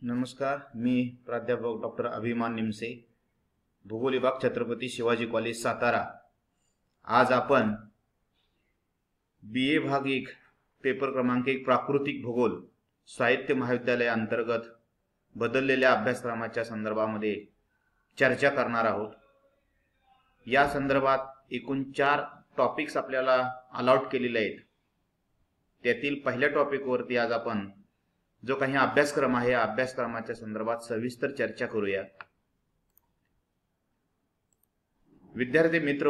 नमस्कार, मी प्राध्यापक डॉक्टर अभिमान निमसे, भूगोल विभाग, छत्रपती शिवाजी कॉलेज, सातारा। आज आपण BA भाग 1 पेपर क्रमांक 1 प्राकृतिक भूगोल साहित्य महाविद्यालय अंतर्गत बदललेल्या अभ्यासक्रमाच्या संदर्भामध्ये चर्चा करणार आहोत। या संदर्भात एकूण 4 टॉपिक्स आपल्याला अलॉट केलेले आहेत। त्यातील पहिल्या टॉपिकवरती आज आपण जो काही अभ्यासक्रम आहे, अभ्यासक्रमाच्या संदर्भात सविस्तर चर्चा करूया। विद्यार्थी मित्रो,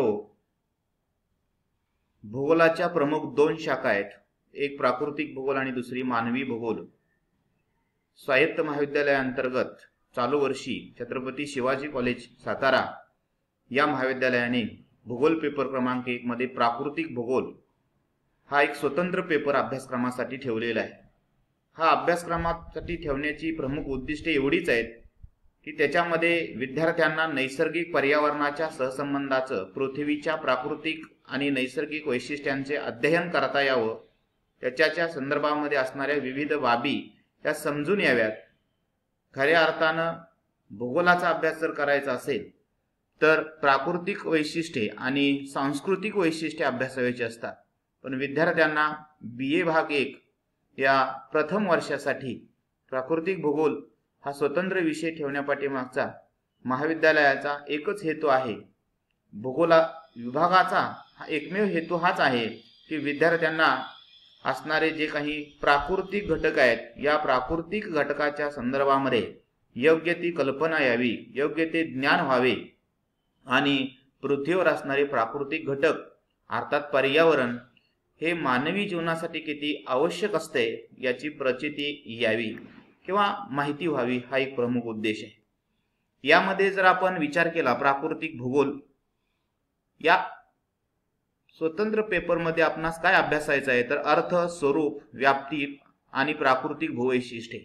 भूगोलाच्या प्रमुख 2 शाखा आहेत, एक प्राकृतिक भूगोल आणि दुसरी मानवी भूगोल। स्वायत्त महाविद्यालय अंतर्गत चालू वर्षी छत्रपती शिवाजी कॉलेज सातारा या महाविद्यालयाने भूगोल पेपर क्रमांक 1 मध्ये प्राकृतिक भूगोल हा एक स्वतंत्र पेपर अभ्यासक्रमासाठी ठेवलेला आहे। हा अभ्यासक्रमासाठी ठेवण्याची प्रमुख उद्दिष्टे एवढीच आहेत की त्याच्यामध्ये विद्यार्थ्यांना नैसर्गिक पर्यावरणाच्या सहसंबंधाचं, पृथ्वीच्या प्राकृतिक आणि नैसर्गिक वैशिष्ट्यांचे अध्ययन करता यावं, त्याच्या संदर्भामध्ये असणाऱ्या विविध बाबी त्या समजून याव्यात। खऱ्या अर्थानं भूगोलाचा अभ्यास जर करायचा असेल तर प्राकृतिक वैशिष्ट्ये आणि सांस्कृतिक वैशिष्ट्ये अभ्यासायची असतात। पण विद्यार्थ्यांना BA भाग 1 या प्रथम वर्षासाठी प्राकृतिक भूगोल हा स्वतंत्र विषय ठेवण्यापाठीमागचा महाविद्यालयाचा एकच हेतू आहे। भूगोल विभागाचा हा एकमेव हेतू हाच आहे की विद्यार्थ्यांना असणारे जे काही प्राकृतिक घटक आहेत, या प्राकृतिक घटकाच्या संदर्भामध्ये योग्य ती कल्पना यावी, योग्य ते ज्ञान व्हावे आणि पृथ्वीवर असणारे प्राकृतिक घटक अर्थात पर्यावरण हे मानवी जीवनासाठी किती आवश्यक असते याची प्रचिती यावी किंवा माहिती व्हावी, हा एक प्रमुख उद्देश आहे। यामध्ये जर आपण विचार केला, प्राकृतिक भूगोल या स्वतंत्र पेपरमध्ये आपणास काय अभ्यासायचं आहे तर अर्थ, स्वरूप, व्याप्ती आणि प्राकृतिक भूवैशिष्ट्ये।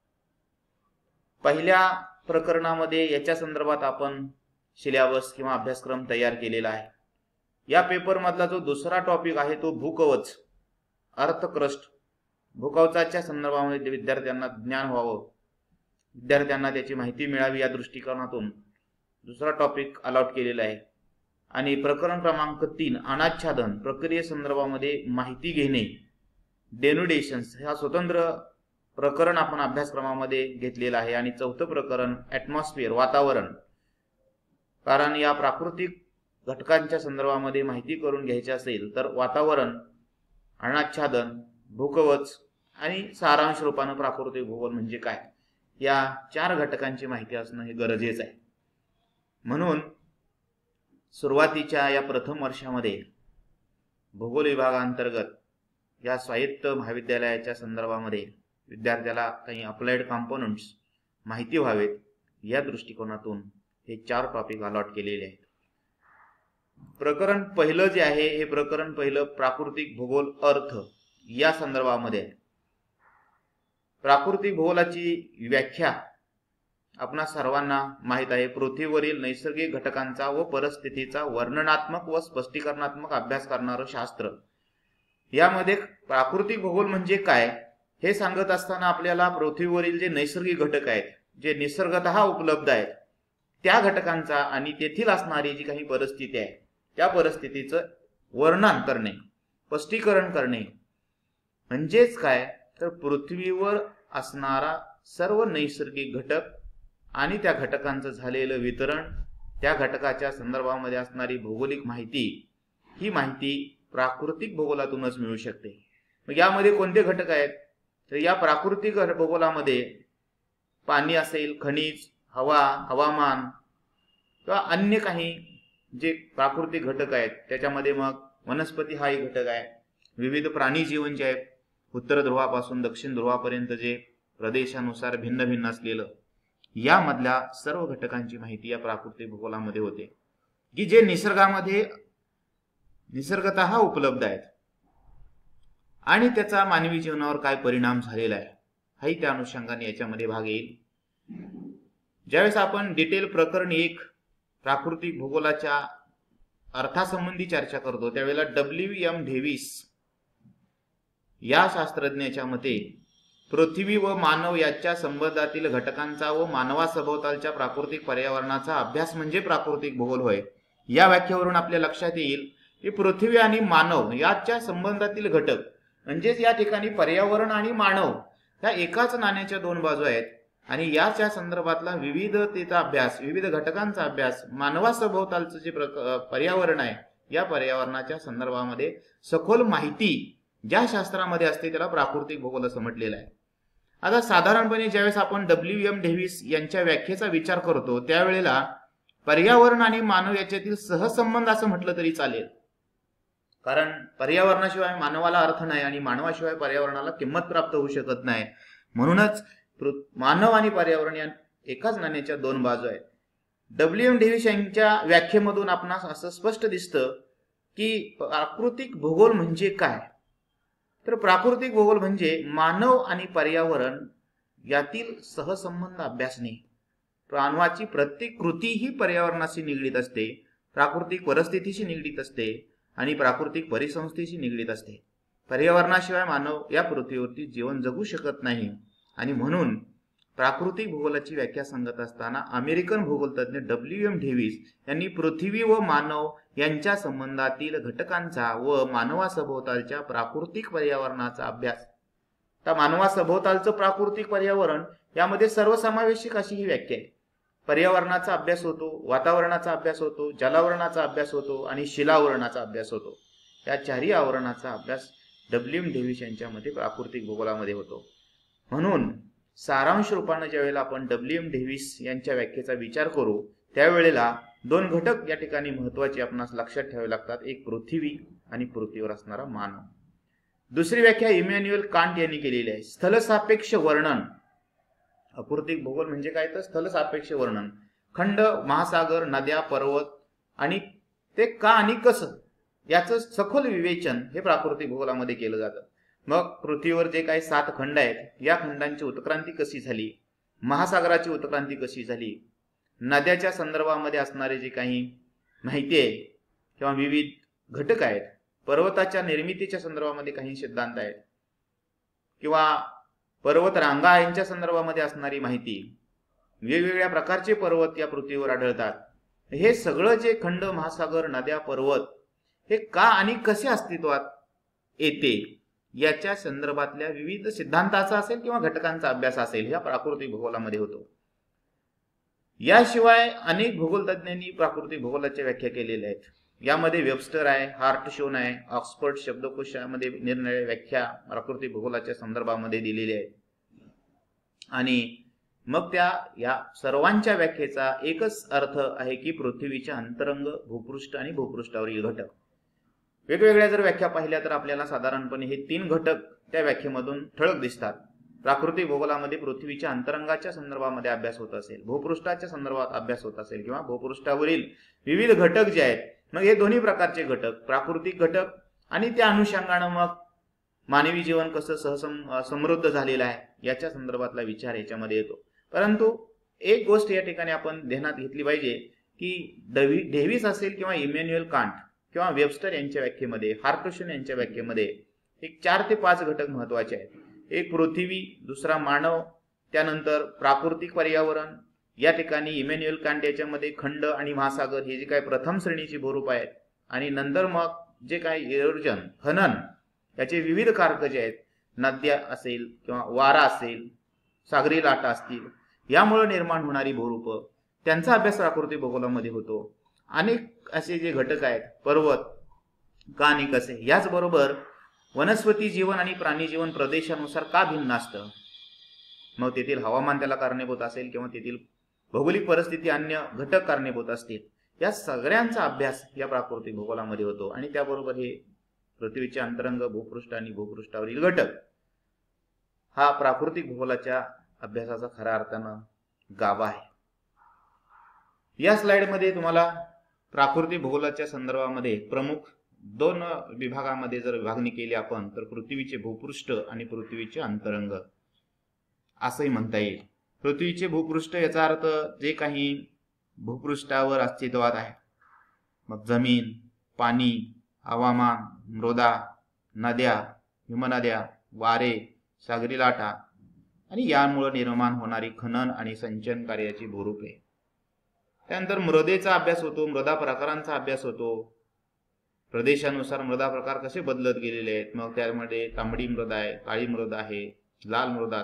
पहिल्या प्रकरणामध्ये याच्या संदर्भात आपण सिलेबस किंवा अभ्यासक्रम तयार केलेला आहे। या पेपर मधला जो दुसरा टॉपिक आहे तो भूकवच, अर्थक्रस्ट। भूकवचाच्या संदर्भामध्ये विद्यार्थ्यांना ज्ञान व्हावं, विद्यार्थ्यांना त्याची माहिती मिळावी या दृष्टिकोनातून दुसरा टॉपिक अलॉट केलेला आहे। आणि प्रकरण क्रमांक 3 अनाच्छादन, प्रक्रिये संदर्भामध्ये माहिती घेणे, डेन्युडेशन्स, हा स्वतंत्र प्रकरण आपण अभ्यासक्रमामध्ये घेतलेला आहे। आणि चौथं प्रकरण ॲटमॉस्फिअर, वातावरण। कारण या प्राकृतिक घटकांच्या संदर्भामध्ये माहिती करून घ्यायची असेल तर वातावरण, अनाच्छादन, भूकवच आणि सारांश रूपाने प्राकृतिक भूगोल म्हणजे काय, या 4 घटकांची माहिती असणं हे गरजेचं आहे। म्हणून सुरुवातीच्या या प्रथम वर्षामध्ये भूगोल विभागांतर्गत या स्वायत्त महाविद्यालयाच्या संदर्भामध्ये विद्यार्थ्याला काही अप्लाइड कंपोनंट्स माहिती व्हावेत या दृष्टिकोनातून हे 4 टॉपिक अलॉट केलेले आहेत। प्रकरण पहिलं जे आहे हे प्रकरण पहिलं प्राकृतिक भूगोल अर्थ या संदर्भामध्ये आहे। प्राकृतिक भूगोलाची व्याख्या आपणा सर्वांना माहित आहे, पृथ्वीवरील नैसर्गिक घटकांचा व परिस्थितीचा वर्णनात्मक व स्पष्टीकरणात्मक अभ्यास करणारं शास्त्र। यामध्ये प्राकृतिक भूगोल म्हणजे काय हे सांगत असताना आपल्याला पृथ्वीवरील जे नैसर्गिक घटक आहेत, जे निसर्गतः उपलब्ध आहेत, त्या घटकांचा आणि तेथील असणारी जी काही परिस्थिती आहे त्या परिस्थितीचं वर्णन करणे, स्पष्टीकरण करणे। म्हणजेच काय तर पृथ्वीवर असणारा सर्व नैसर्गिक घटक आणि त्या घटकांचं झालेलं वितरण, त्या घटकाच्या संदर्भामध्ये असणारी भौगोलिक माहिती, ही माहिती प्राकृतिक भूगोलातूनच मिळू शकते। मग यामध्ये कोणते घटक आहेत तर या प्राकृतिक भूगोलामध्ये पाणी असेल, खनिज, हवा, हवामान किंवा अन्य काही जे प्राकृतिक घटक आहेत, त्याच्यामध्ये मग वनस्पती हा एक घटक आहे, विविध प्राणी जीवन जे आहे, उत्तर ध्रुवापासून दक्षिण ध्रुवापर्यंत जे प्रदेशानुसार भिन्न भिन्न असलेलं, यामधल्या सर्व घटकांची माहिती या प्राकृतिक भूगोलामध्ये होते की जे निसर्गामध्ये निसर्गतः उपलब्ध आहेत आणि त्याचा मानवी जीवनावर काय परिणाम झालेला आहे हाही त्या अनुषंगाने याच्यामध्ये भाग येईल। ज्यावेळेस आपण डिटेल प्रकरण 1 प्राकृतिक भूगोलाच्या अर्थासंबंधी चर्चा करतो त्यावेळेला WM डेव्हिस या शास्त्रज्ञाच्या मते पृथ्वी व मानव याच्या संबंधातील घटकांचा व मानवासभोवतालच्या प्राकृतिक पर्यावरणाचा अभ्यास म्हणजे प्राकृतिक भूगोल होय. या व्याख्येवरून आपल्या लक्षात येईल की पृथ्वी आणि मानव याच्या संबंधातील घटक म्हणजेच या ठिकाणी पर्यावरण आणि मानव ह्या एकाच नाण्याच्या दोन बाजू आहेत आणि याच्या संदर्भातला विविधतेचा अभ्यास, विविध घटकांचा अभ्यास, मानवासभोवतालचं जे पर्यावरण आहे या पर्यावरणाच्या संदर्भामध्ये सखोल माहिती ज्या शास्त्रामध्ये असते त्याला प्राकृतिक भूगोल असं म्हटलेलं आहे. आता साधारणपणे ज्यावेळेस आपण डब्ल्यू.एम. डेव्हिस यांच्या व्याख्येचा विचार करतो त्यावेळेला पर्यावरण आणि मानव याच्यातील सहसंबंध असं म्हटलं तरी चालेल, कारण पर्यावरणाशिवाय मानवाला अर्थ नाही आणि मानवाशिवाय पर्यावरणाला किंमत प्राप्त होऊ शकत नाही. म्हणूनच मानव आणि पर्यावरण या एकाच नाण्याच्या दोन बाजू आहेत. डब्ल्यू.एम. डेव्हिस यांच्या व्याख्येमधून आपणास असं स्पष्ट दिसतं की प्राकृतिक भूगोल म्हणजे काय. तर प्राकृतिक भूगोल म्हणजे मानव आणि पर्यावरण यातील सहसंबंध अभ्यासणे. मानवाची प्रत्येक कृती ही पर्यावरणाशी निगडीत असते, प्राकृतिक परिस्थितीशी निगडीत असते आणि प्राकृतिक परिसंस्थेशी निगडीत असते. पर्यावरणाशिवाय मानव या पृथ्वीवरती जीवन जगू शकत नाही आणि म्हणून प्राकृतिक भूगोलाची व्याख्या सांगत असताना अमेरिकन भूगोलतज्ञ डब्ल्यू.एम. डेव्हिस यांनी पृथ्वी व मानव यांच्या संबंधातील घटकांचा व मानवासभोवतालच्या प्राकृतिक पर्यावरणाचा अभ्यास. तर मानवासभोवतालचं प्राकृतिक पर्यावरण यामध्ये सर्वसमावेशक अशी ही व्याख्या आहे. पर्यावरणाचा अभ्यास होतो, वातावरणाचा अभ्यास होतो, जलावरणाचा अभ्यास होतो आणि शिलावरणाचा अभ्यास होतो. या चारही आवरणाचा अभ्यास डब्ल्यू.एम. डेव्हिस यांच्यामध्ये प्राकृतिक भूगोलामध्ये होतो. म्हणून सारांश रूपाने ज्यावेळेला आपण डब्ल्यू.एम. डेव्हिस यांच्या व्याख्येचा विचार करू त्यावेळेला दोन घटक या ठिकाणी महत्वाचे आपणास लक्षात ठेवावे लागतात. एक पृथ्वी आणि पृथ्वीवर असणारा मानव. दुसरी व्याख्या इमॅन्युएल कांट यांनी केलेली आहे. स्थलसापेक्ष वर्णन. प्राकृतिक भूगोल म्हणजे काय तर स्थलसापेक्ष वर्णन. खंड, महासागर, नद्या, पर्वत आणि ते का आणि कसं याचं सखोल विवेचन हे प्राकृतिक भूगोलामध्ये केलं जातं. मग पृथ्वीवर जे काही 7 खंड आहेत या खंडांची उत्क्रांती कशी झाली, महासागराची उत्क्रांती कशी झाली, नद्याच्या संदर्भामध्ये असणारे जे काही माहिती आहे किंवा विविध घटक आहेत, पर्वताच्या निर्मितीच्या संदर्भामध्ये काही सिद्धांत आहेत किंवा पर्वत रांगा यांच्या संदर्भामध्ये असणारी माहिती, वेगवेगळ्या प्रकारचे पर्वत या पृथ्वीवर आढळतात, हे सगळं जे खंड, महासागर, नद्या, पर्वत हे का आणि कसे अस्तित्वात येते याच्या संदर्भातल्या विविध सिद्धांताचा असेल किंवा घटकांचा अभ्यास असेल या प्राकृतिक भूगोलामध्ये होतो. याशिवाय अनेक भूगोलतज्ञांनी प्राकृतिक भूगोलाच्या व्याख्या केलेल्या आहेत. यामध्ये वेबस्टर आहे, हार्टशोन आहे, ऑक्सफर्ड शब्दकोशामध्ये निरनिराळ्या व्याख्या प्राकृतिक भूगोलाच्या संदर्भामध्ये दिलेल्या आहेत आणि मग त्या या सर्वांच्या व्याख्येचा एकच अर्थ आहे की पृथ्वीच्या अंतरंग, भूपृष्ठ आणि भूपृष्ठावरील घटक. वेगवेगळ्या जर व्याख्या पाहिल्या तर आपल्याला साधारणपणे हे 3 घटक त्या व्याख्येमधून ठळक दिसतात. प्राकृतिक भूगोलामध्ये पृथ्वीच्या अंतरंगाच्या संदर्भामध्ये अभ्यास होत असेल, भूपृष्ठाच्या संदर्भात अभ्यास होत असेल किंवा भूपृष्ठावरील विविध घटक जे आहेत, मग हे दोन्ही प्रकारचे घटक, प्राकृतिक घटक आणि त्या अनुषंगाने मग मानवी जीवन कसं समृद्ध झालेलं आहे याच्या संदर्भातला विचार याच्यामध्ये येतो. परंतु एक गोष्ट या ठिकाणी आपण ध्यानात घेतली पाहिजे की डेव्हिस असेल किंवा इमॅन्युएल कांट किंवा वेबस्टर यांच्या व्याख्येमध्ये, हार्टशोन यांच्या व्याख्येमध्ये एक 4 ते 5 घटक महत्वाचे आहेत. एक पृथ्वी, दुसरा मानव, त्यानंतर प्राकृतिक पर्यावरण. या ठिकाणी इमॅन्युएल कांट याच्यामध्ये खंड आणि महासागर हे जे काही प्रथम श्रेणीची भूरूप आहेत आणि नंतर मग जे काही इरोजन, खनन याचे विविध कारक जे आहेत, नद्या असेल किंवा वारा असेल, सागरी लाटा असतील, यामुळे निर्माण होणारी भूरूप, त्यांचा अभ्यास प्राकृतिक भूगोलामध्ये होतो. अनेक असे जे घटक आहेत, पर्वत का आणि कसे, याचबरोबर वनस्पती जीवन आणि प्राणी जीवन प्रदेशानुसार का भिन्न असतं, मग तेथील हवामान त्याला कारणीभूत असेल किंवा तेथील भौगोलिक परिस्थिती अन्य घटक कारणीभूत असतील, या सगळ्यांचा अभ्यास या प्राकृतिक भूगोलामध्ये होतो. आणि त्याबरोबर हे पृथ्वीचे अंतरंग, भूपृष्ठ आणि भूपृष्ठावरील घटक हा प्राकृतिक भूगोलाच्या अभ्यासाचा खऱ्या अर्थानं गाभा आहे. या स्लाइडमध्ये तुम्हाला प्राकृतिक भूगोलाच्या संदर्भामध्ये प्रमुख 2 विभागामध्ये जर विभागणी केली आपण तर पृथ्वीचे भूपृष्ठ आणि पृथ्वीचे अंतरंग असंही म्हणता येईल. पृथ्वीचे भूपृष्ठ याचा अर्थ जे काही भूपृष्ठावर अस्तित्वात आहे, मग जमीन, पाणी, हवामान, मृदा, नद्या, हिमनद्या, वारे, सागरी लाटा आणि यामुळे निर्माण होणारी खनन आणि संचयन कार्याची भूरूपे. त्यानंतर मृदेचा अभ्यास होतो, मृदा प्रकारांचा अभ्यास होतो, प्रदेशानुसार मृदा प्रकार कसे बदलत गेलेले आहेत. मग त्यामध्ये तांबडी मृदा आहे, काळी मृदा आहे, लाल मृदा,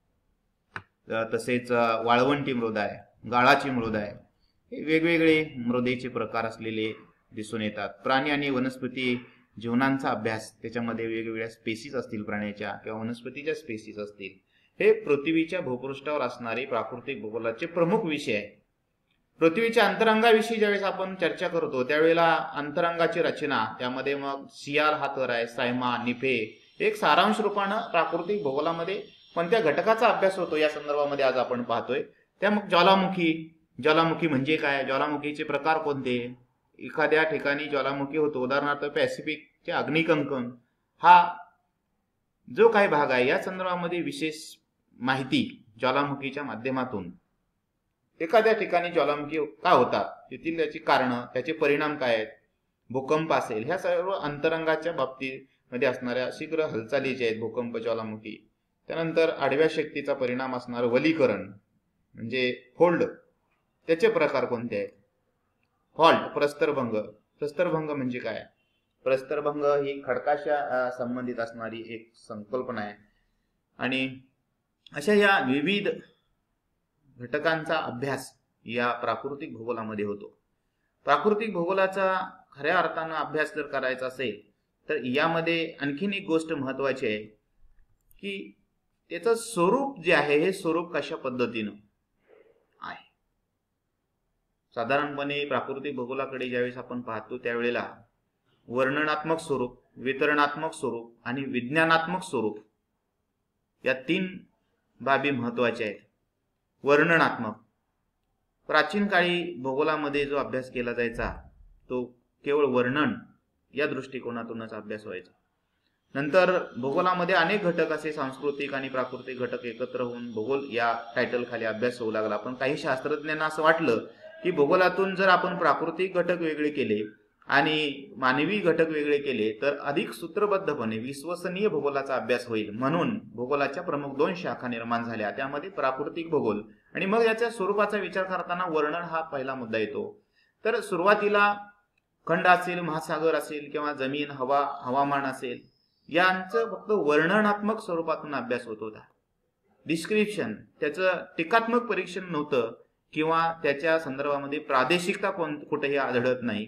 तसेच वाळवंटी मृदा आहे, गाळाची मृदा आहे. हे वेगवेगळे मृदेचे प्रकार असलेले दिसून येतात. प्राणी आणि वनस्पती जीवनांचा अभ्यास, त्याच्यामध्ये वेगवेगळ्या स्पेसीज असतील प्राण्याच्या किंवा वनस्पतीच्या स्पेसीज असतील. हे पृथ्वीच्या भूपृष्ठावर असणारे प्राकृतिक भूगोलाचे प्रमुख विषय आहे. पृथ्वीच्या अंतरंगाविषयी ज्यावेळेस आपण चर्चा करतो त्यावेळेला अंतरंगाची रचना, त्यामध्ये मग सियाल हा थर आहे, सायमा, निफे, एक सारांश रूपानं प्राकृतिक भूगोलामध्ये कोणत्या घटकाचा अभ्यास होतो या संदर्भामध्ये आज आपण पाहतोय. त्या मग ज्वालामुखी म्हणजे काय, ज्वालामुखीचे प्रकार कोणते, एखाद्या ठिकाणी ज्वालामुखी होतो, उदाहरणार्थ पॅसिफिकचे अग्निकंकन हा जो काही भाग आहे या संदर्भामध्ये विशेष माहिती ज्वालामुखीच्या माध्यमातून, एखाद्या ठिकाणी ज्वालामुखी का होतात, तेथील त्याची कारणं, त्याचे परिणाम काय आहेत, भूकंप असेल, ह्या सर्व अंतरंगाच्या बाबतीमध्ये असणाऱ्या शीघ्र हालचाली ज्या आहेत भूकंप, ज्वालामुखी. त्यानंतर आडव्या शक्तीचा परिणाम असणारं वलीकरण म्हणजे फोल्ड, त्याचे प्रकार कोणते आहेत. फॉल्ट, प्रस्तरभंग म्हणजे काय, प्रस्तरभंग ही खडकाशा संबंधित असणारी एक संकल्पना आहे. आणि अशा या विविध घटकांचा अभ्यास या प्राकृतिक भूगोलामध्ये होतो. प्राकृतिक भूगोलाचा खऱ्या अर्थानं अभ्यास जर करायचा असेल तर यामध्ये आणखीन एक गोष्ट महत्वाची आहे की त्याचं स्वरूप जे आहे हे स्वरूप कशा पद्धतीनं आहे. साधारणपणे प्राकृतिक भूगोलाकडे ज्यावेळेस आपण पाहतो त्यावेळेला वर्णनात्मक स्वरूप, वितरणात्मक स्वरूप आणि विज्ञानात्मक स्वरूप या 3 बाबी महत्वाच्या आहेत. वर्णनात्मक, प्राचीन काळी भूगोलामध्ये जो अभ्यास केला जायचा तो केवळ वर्णन या दृष्टिकोनातूनच अभ्यास व्हायचा. नंतर भूगोलामध्ये अनेक घटक असे सांस्कृतिक आणि प्राकृतिक घटक एकत्र होऊन भूगोल या टायटल खाली अभ्यास होऊ लागला. पण काही शास्त्रज्ञांना असं वाटलं की भूगोलातून जर आपण प्राकृतिक घटक वेगळे केले आणि मानवी घटक वेगळे केले तर अधिक सूत्रबद्धपणे विश्वसनीय भूगोलाचा अभ्यास होईल. म्हणून भूगोलाच्या प्रमुख 2 शाखा निर्माण झाल्या, त्यामध्ये प्राकृतिक भूगोल आणि मग याच्या स्वरूपाचा विचार करताना वर्णन हा पहिला मुद्दा येतो. तर सुरुवातीला खंड असेल, महासागर असेल किंवा जमीन, हवा, हवामान असेल, यांचं फक्त वर्णनात्मक स्वरूपातून अभ्यास होत होता. डिस्क्रिप्शन, त्याचं टीकात्मक परीक्षण नव्हतं किंवा त्याच्या संदर्भामध्ये प्रादेशिकता कुठेही आढळत नाही.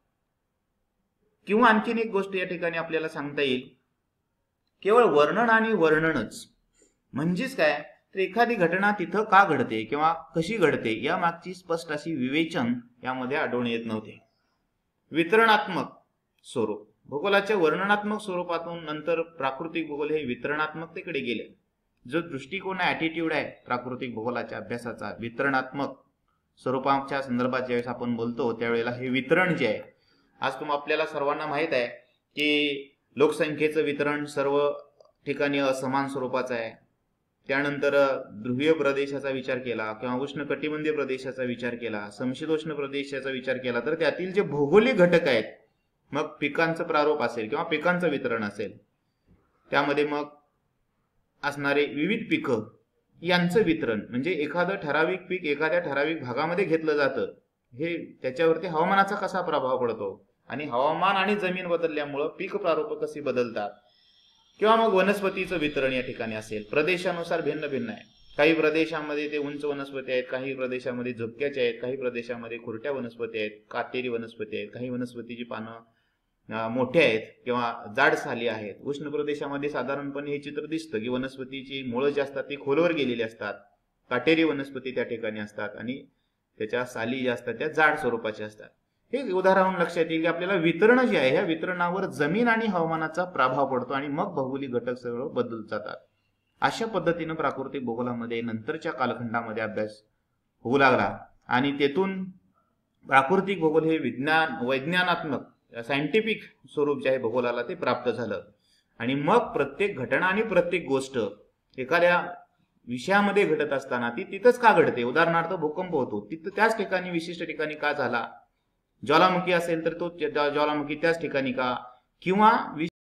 किंवा आणखीन एक गोष्ट या ठिकाणी आपल्याला सांगता येईल, केवळ वर्णन आणि वर्णनच म्हणजेच काय, तर एखादी घटना तिथं का घडते किंवा कशी घडते या मागची स्पष्ट अशी विवेचन यामध्ये आढळून येत नव्हते. वितरणात्मक स्वरूप, भूगोलाच्या वर्णनात्मक स्वरूपातून नंतर प्राकृतिक भूगोल हे वितरणात्मकतेकडे गेले. जो दृष्टिकोन, ॲटिट्यूड आहे प्राकृतिक भूगोलाच्या अभ्यासाचा, वितरणात्मक स्वरूपाच्या संदर्भात ज्यावेळेस आपण बोलतो त्यावेळेला हे वितरण जे आहे, आज आपल्याला सर्वांना माहित आहे की लोकसंख्येचं वितरण सर्व ठिकाणी असमान स्वरूपाचं आहे. त्यानंतर ध्रुवीय प्रदेशाचा विचार केला किंवा उष्णकटिबंधीय प्रदेशाचा विचार केला, समशीतोष्ण प्रदेशाचा विचार केला तर त्यातील जे भौगोलिक घटक आहेत, मग पिकांचं प्रारूप असेल किंवा पिकांचं वितरण असेल, त्यामध्ये मग असणारे विविध पिकं यांचं वितरण, म्हणजे एखादं ठराविक पीक एखाद्या ठराविक भागामध्ये घेतलं जातं, हे त्याच्यावरती हवामानाचा कसा प्रभाव पडतो आणि हवामान आणि जमीन बदलल्यामुळं पीक प्रारूप कशी बदलतात. किंवा मग वनस्पतीचं वितरण या ठिकाणी असेल, प्रदेशानुसार भिन्न भिन्न आहे. काही प्रदेशामध्ये ते उंच वनस्पती आहेत, काही प्रदेशामध्ये झुपक्याच्या आहेत, काही प्रदेशामध्ये खुरट्या वनस्पती आहेत, काटेरी वनस्पती आहेत, काही वनस्पतीची पानं मोठे आहेत किंवा जाड साली आहेत. उष्ण प्रदेशामध्ये साधारणपणे हे चित्र दिसतं की वनस्पतीची मुळं जी असतात ती खोलवर गेलेली असतात, काटेरी वनस्पती त्या ठिकाणी असतात आणि त्याच्या साली ज्या असतात त्या जाड स्वरूपाच्या असतात. हे उदाहरण लक्षात येईल की आपल्याला वितरण जे आहे ह्या वितरणावर जमीन आणि हवामानाचा प्रभाव पडतो आणि मग भौगोलिक घटक सगळं बदलत जातात. अशा पद्धतीनं प्राकृतिक भूगोलामध्ये नंतरच्या कालखंडामध्ये अभ्यास होऊ लागला आणि तेथून प्राकृतिक भूगोल हे वैज्ञानात्मक सायंटिफिक स्वरूप जे आहे भूगोलाला ते प्राप्त झालं. आणि मग प्रत्येक घटना आणि प्रत्येक गोष्ट एखाद्या विषयामध्ये घडत असताना ती तिथंच का घडते, उदाहरणार्थ भूकंप होतो तिथं त्याच ठिकाणी विशिष्ट ठिकाणी का झाला, ज्वालामुखी असेल तर तो ज्वालामुखी त्याच ठिकाणी का, किंवा